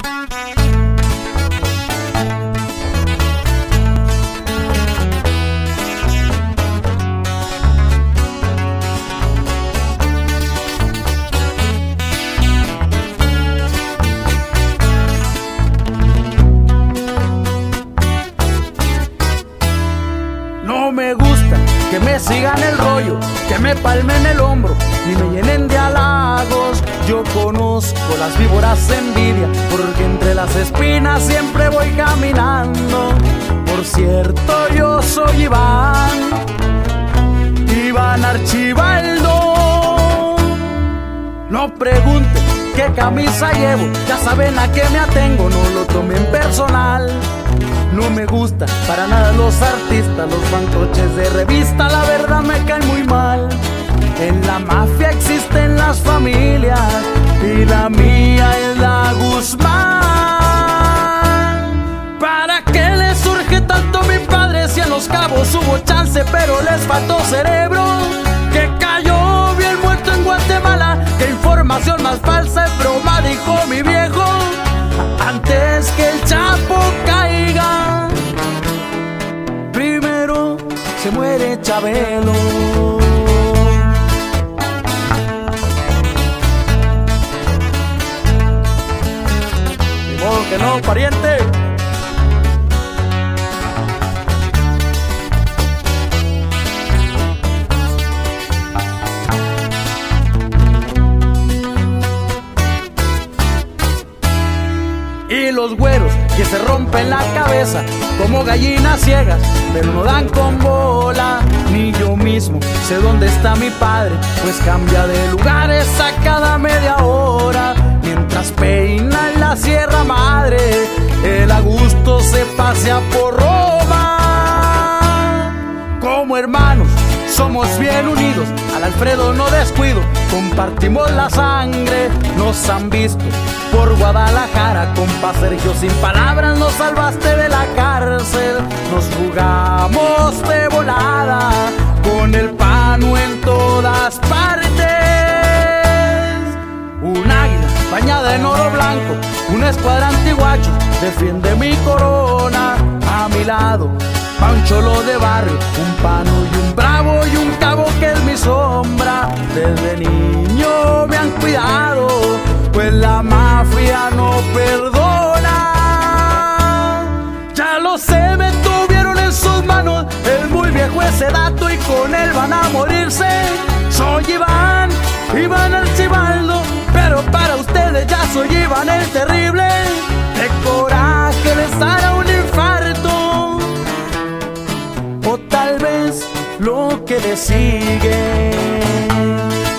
No me gusta que me sigan el rollo, que me palmen el hombro y me llenen de halagos. Yo conozco las víboras de envidia, porque entre las espinas siempre voy caminando. Por cierto, yo soy Iván Archibaldo. No pregunten qué camisa llevo, ya saben a qué me atengo, no lo tomen personal. No me gusta para nada los artistas, los fantoches de revista, la verdad me caen muy mal. En la mafia existen las familias y la mía es la Guzmán. ¿Para qué le surge tanto mi padre si en Los Cabos hubo chance pero les faltó cerebro? Que cayó bien muerto en Guatemala, que información más falsa es broma, dijo mi viejo. Antes que el Chapo caiga, primero se muere Chabelo. Ni modo que no, pariente. Y los güeros que se rompen la cabeza como gallinas ciegas, pero no dan con bola. Ni yo mismo sé dónde está mi padre, pues cambia de lugares a cada media hora. Mientras peina en la Sierra Madre, el Augusto se pasea por Roma. Como hermanos somos bien unidos, al Alfredo no descuido, compartimos la sangre. Nos han visto por Guadalajara, compa Sergio, sin palabras nos salvaste de la cárcel. Nos jugamos de volada con el pano en todas partes. Un águila bañada en oro blanco, una escuadra antiguacho defiende mi corona. A mi lado va un cholo de barrio, un pano y un bravo y un cabo que es mi sombra. Desde niño me han cuidado, pues la mafia no perdona. Ya lo sé, me tuvieron en sus manos, es muy viejo ese dato y con él van a morirse. Soy Iván Archibaldo, pero para ustedes ya soy Iván el terrible. De coraje les dará un infarto, o tal vez lo que le sigue.